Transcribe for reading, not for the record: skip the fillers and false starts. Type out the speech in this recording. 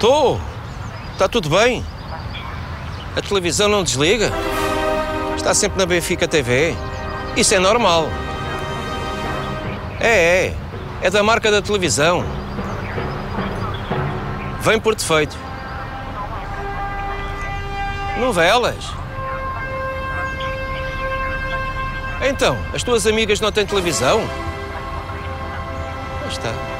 Estou. Está tudo bem. A televisão não desliga. Está sempre na Benfica TV. Isso é normal. É da marca da televisão. Vem por defeito. Novelas. Então, as tuas amigas não têm televisão? Aí está.